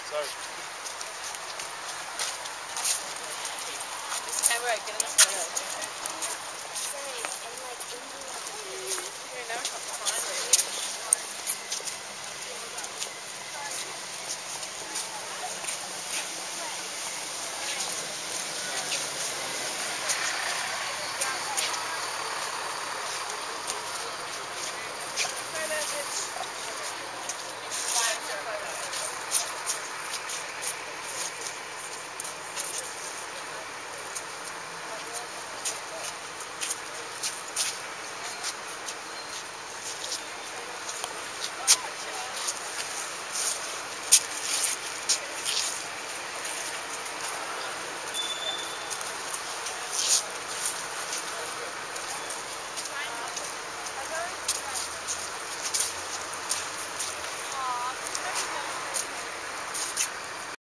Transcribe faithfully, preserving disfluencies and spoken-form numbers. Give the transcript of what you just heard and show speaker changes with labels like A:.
A: Sorry.
B: This camera, get in the photo.
C: Sorry, and like India.
B: You're never come to find it.